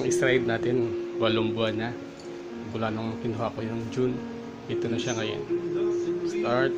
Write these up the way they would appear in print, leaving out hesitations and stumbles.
stride natin 8 buwan na mula nung kinuha ko yung June. Ito na siya ngayon. Start.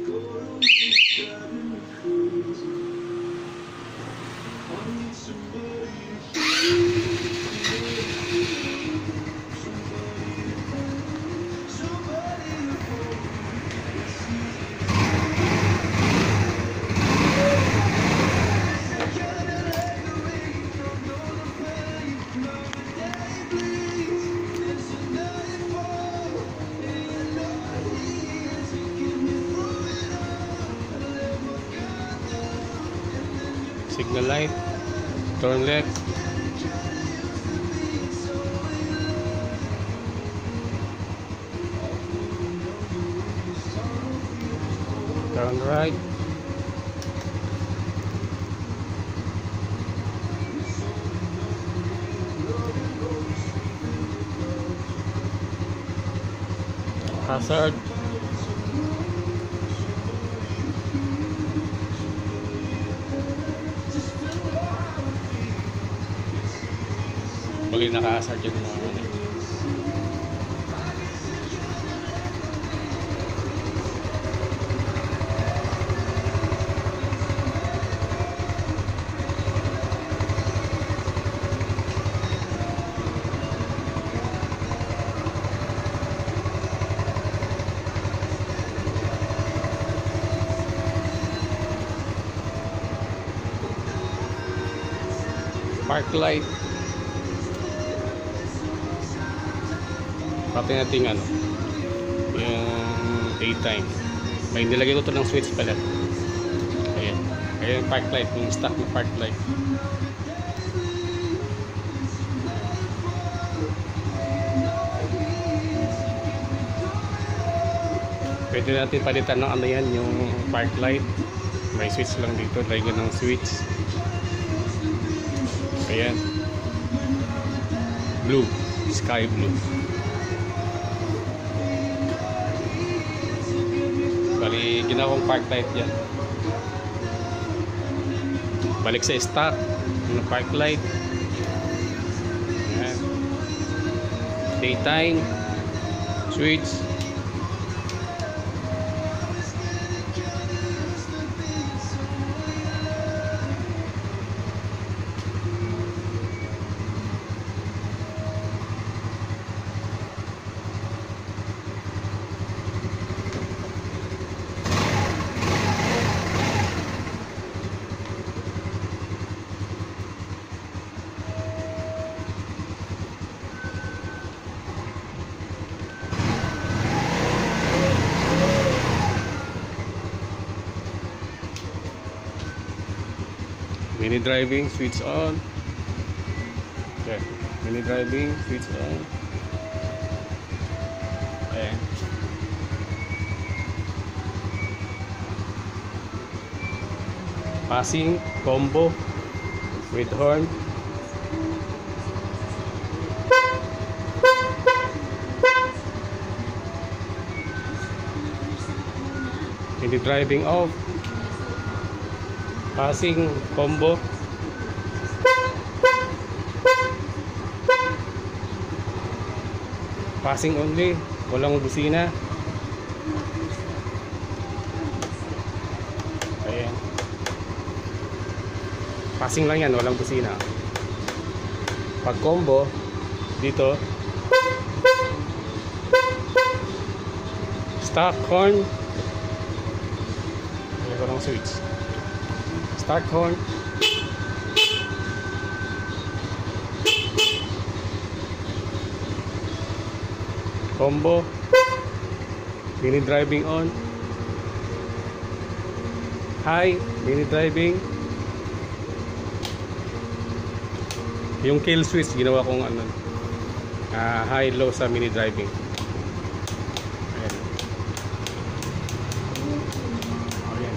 Signal light, turn left, turn right, hazard, bali naka-hazard yung mga ano. Park light. Pati natin ano, yung daytime. May nilagay ko to ng switch pala. Ayan. Ayan yung park light, yung stock na park light. Pwede natin palitan ng ano yan, yung park light. May switch lang dito, lagyan ng switch. Ayan. Blue, sky blue. Bali, ginawang park light yan. Balik sa stock ng park light. Ayan. Daytime switch. Mini driving, switch on. Okay. Mini driving, switch on. Okay. Passing, combo with horn. Mini driving off. Passing, combo. Passing only, walang busina. Ayan. Passing lang yan, walang busina. Pag combo, dito stock horn. Ayan ko ng switch. Start horn. Combo. Mini driving on. High. Mini driving. Yung kill switch ginawa kong ano, high low sa mini driving. Ayan. Ayan.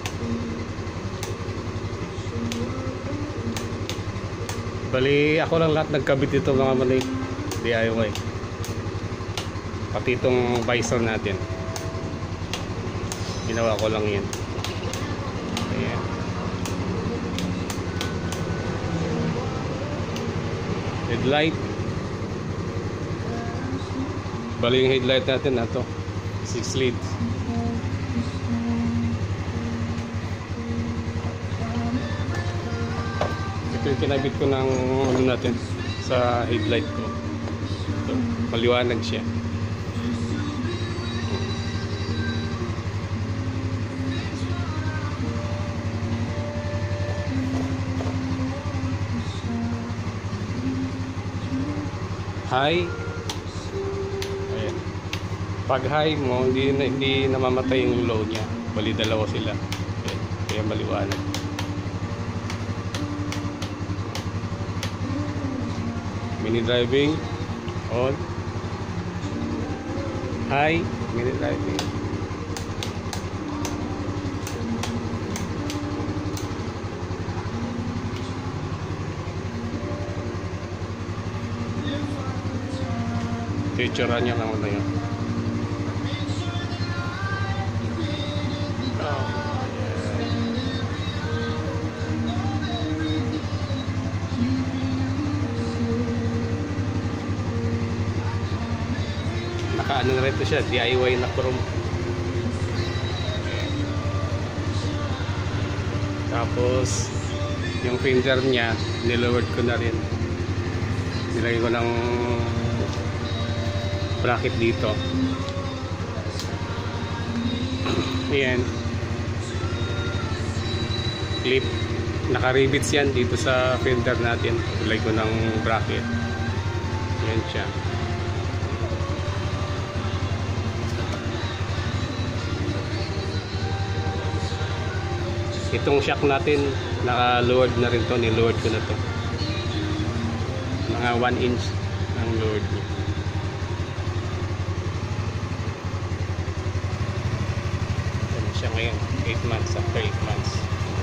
Bali, ako lang lahat nagkabit dito mga mali DIY. Pati itong visor natin. Ginawa ko lang yan. Ayan. Headlight. Bali yung headlight natin na to 6 leads. Ito yung kinabit ko ng ano natin sa headlight ko. Ito, maliwanag siya. High. Ayan. Pag high mo, hindi namamatay yung load niya. Bali dalawa sila. Ayan. Kaya maliwanag. Mini driving on. High. Mini driving. Picture niya lang na yun. Naka-ano na rin ito siya, DIY na chrome. Tapos yung fender niya nilowered ko na rin. Nilagay ko ng bracket dito. Ayan. Clip. Naka-rivets yan dito sa fender natin. Nilagay ko ng bracket. Ayan siya. Itong shock natin naka-lowered na rin to. Nilowered ko na to. Mga 1 inch ang lowered niya. Siya ngayon 8 months after 8 months.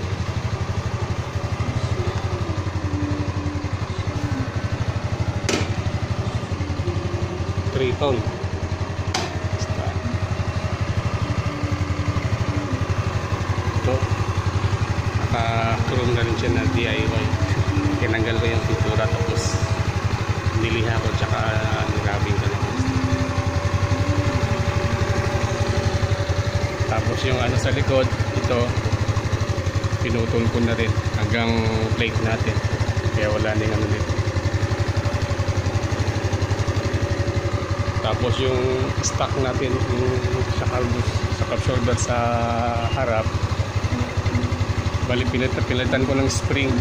Triton. Ito naka-chrome na rin siya na DIY. Tinanggal ko yung pintura tapos niliha ko tsaka nirabing ko lang. Tapos yung ano sa likod, ito pinutol ko na rin hanggang plate natin. Kaya wala na yung ano dito. Tapos yung stock natin, yung shock absorber sa harap, bali pinalitan ko ng spring.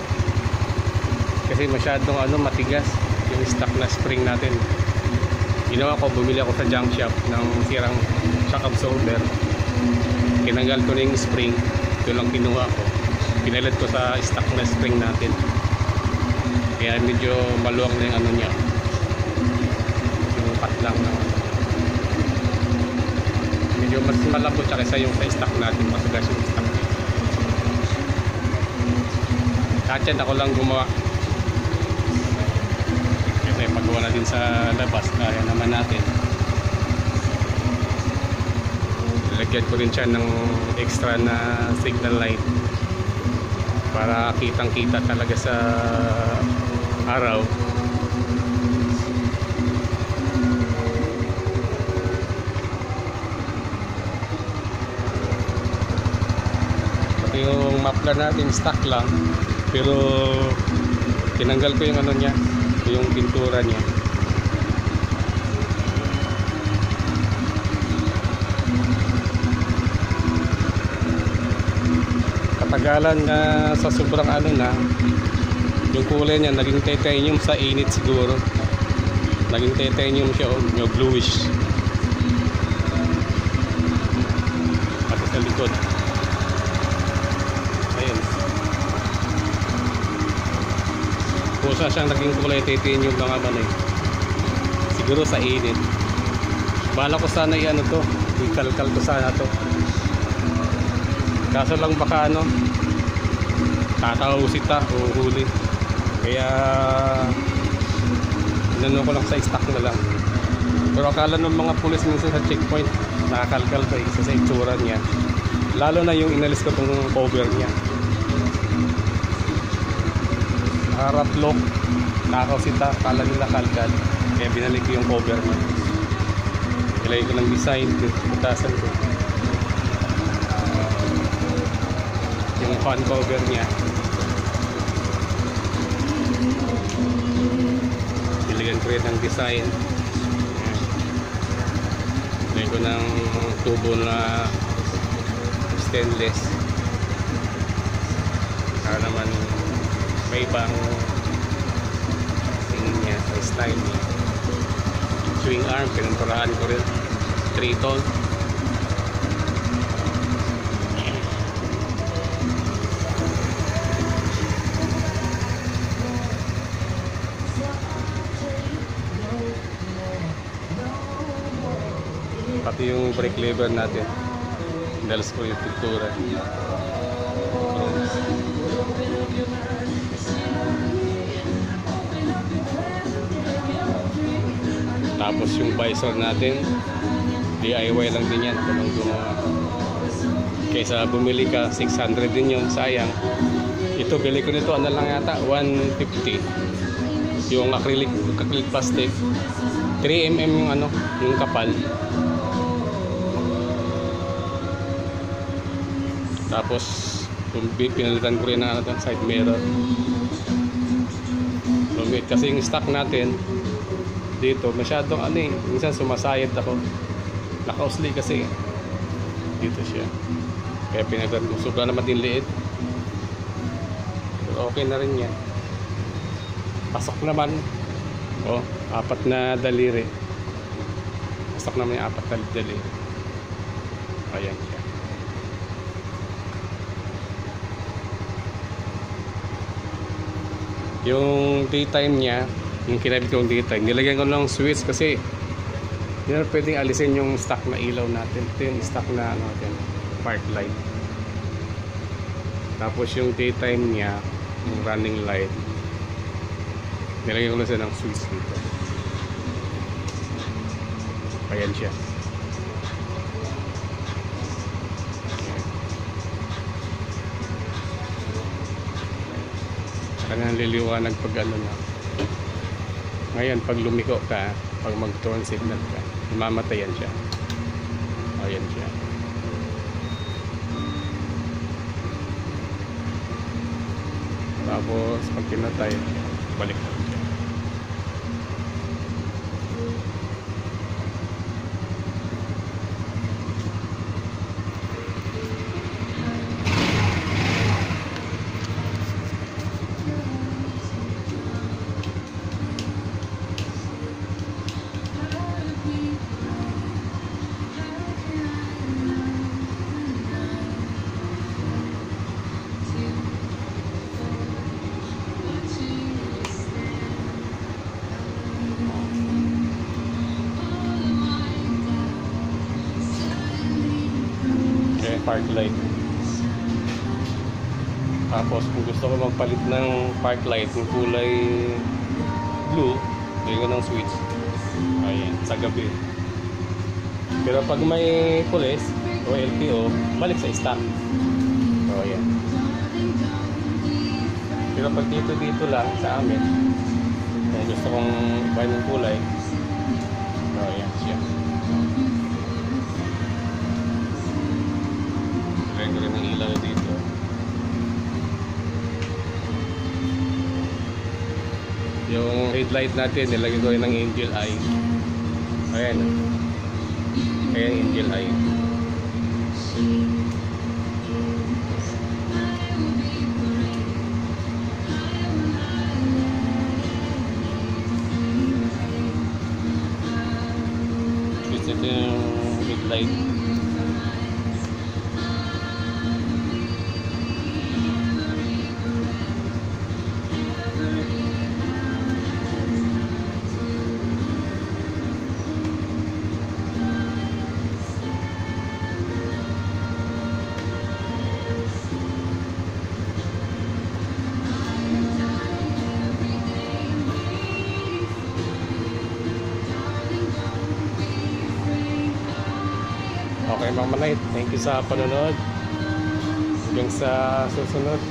Kasi masyadong matigas yung stock na spring natin. Ginawa ko, bumili ako sa junk shop ng sirang shock absorber. Kinanggal ko na yung spring. Ito lang kinuha ko. Pinalit ko sa stock na spring natin. Kaya medyo maluwang na yung ano niya. Yung pat lang na. Medyo mas malambot siya kaysa yung sa stock natin. Matigas yung stock niya. Katyan ako lang gumawa. Kasi paggawa natin sa labas, kaya naman natin. Lagyan ko rin siya ng extra na signal light para kitang kita talaga sa araw. Pati yung muffler natin stock lang, pero tinanggal ko yung ano niya, yung pintura niya. Katagalan na sa sobrang ano na, yung kulay niya naging titanium sa init siguro. Naging titanium siya, yung bluish. Pati sa likod. Ayun. Kusa siyang naging kulay titanium mga manay. Siguro sa init. Bala ko sana i-ano to, ikalkal ko sana to. Kaso lang baka kakausit o huli. Kaya inano ko lang sa stock na lang. Pero akala ng mga pulis minsan sa checkpoint, nakakalkal pa isa sa itsura niya. Lalo na yung inalis ko tong cover niya. Harap lock, nakakausita, akala nila kalkal. Kaya binalik ko yung cover niya. Ilagay ko ng design, butasan ko yung fan cover niya. Ilagyan ko rin ng design. Ilagay ko ng tubo na stainless para naman may ibang tingin niya sa style niya. Swing arm, pinunturaan ko rin 3-tone. Pati yung brake lever natin, dalas ko yung pintura. Tapos yung visor natin, DIY lang din yan. Kaysa bumili ka 600 din yun, sayang. Ito bili ko nito, ano lang yata, 150. Yung acrylic plastic, 3mm yung ano, yung kapal. Tapos pinalitan ko rin ng side mirror. Lumit kasi yung stock natin dito masyadong ano eh, minsan sumasayad ako, nakausli kasi dito siya, kaya pinagdan ko. Sobra naman din liit, pero okay na rin yan. Pasok naman, oh, 4 na daliri, pasok naman yung 4 na daliri. Ayan siya. Yung daytime niya, yung kinabit ko yung daytime, nilagyan ko ng switch kasi hindi na pwedeng alisin yung stock na ilaw natin. Ito yung stock na ano natin, park light. Tapos yung daytime niya, yung running light, nilagyan ko na siya ng switch dito. Ayan siya. Kanya liliwanag pag ano na. Ngayon pag lumiko ka, pag mag turn signal ka, mamatayan siya. Ayan siya. Tapos pag pinatay, balik na siya. Park light. Tapos kung gusto ko magpalit ng park light yung kulay blue, bigyan ko ng switch. Ayan, sa gabi. Pero pag may pulis o LTO, balik sa stock. So ayan. Pero pag dito lang sa amin, kung gusto kong buy ng kulay, so ayan siya. Ko rin ng ilaw dito. Yung headlight natin, nilagay ko rin ng angel eye. Ayan. Ayan, angel eye. Ito yung headlight. Okay mga manay, thank you sa panonood. Hanggang sa susunod.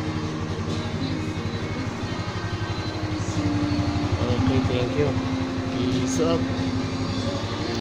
Okay, thank you. Peace up.